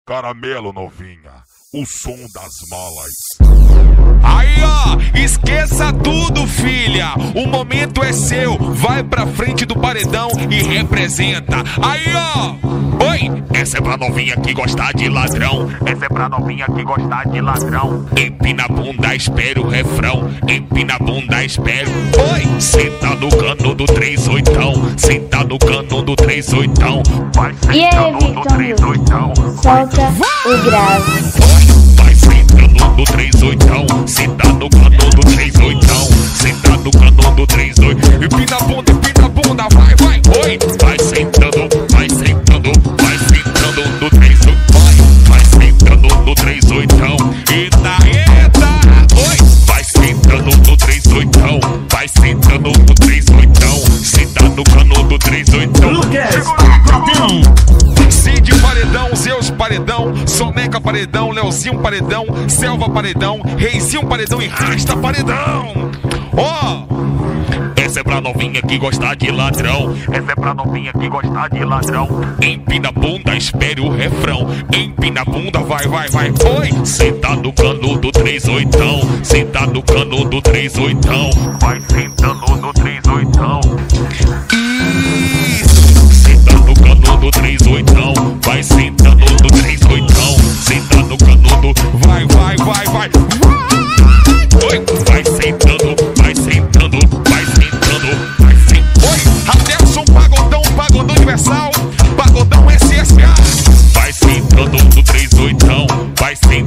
Caramelo, novinha, o som das malas. Aí ó, esqueça tudo, filha. O momento é seu. Vai pra frente do paredão e representa. Aí ó, oi. Essa é pra novinha que gosta de ladrão. Essa é pra novinha que gosta de ladrão. Empina a bunda, espera o refrão. Empina a bunda, espera. Oi. Senta no cano do 38. Senta no cano do 38. Vai sentando no 38. Solta o grave. Vai sentando no 38. Senta no cano do 38. Senta no cano do 38. Empina a bunda, vai, vai. Oi. Vai sentando, vai sentando, vai sentando no 38. Vai sentando no 38. Eita, eita. Oi. Vai sentando no 38. Vai sentando no 38. Senta no cano do 38. Lucas Cid paredão, Zeus paredão, Soneca paredão, Leozinho paredão, Selva paredão, Reizinho paredão e Rasta paredão. Ó, Essa é pra novinha que gosta de ladrão. Essa é pra novinha que gosta de ladrão. empina a bunda, espere o refrão. Empina a bunda, vai, vai, vai. Oi, Senta no cano do 38. Senta no cano do 38. Vai sentando no 38. Senta no cano do 38. Vai sentando no 38. Senta no cano do. vai, vai, vai, vai. Oi. Vai sentando, vai sentando, vai sentando, vai sentando. Oi, Adelson Pagodão, Pagodão Universal, Pagodão SSA. Vai sentando no 38. Vai sentando.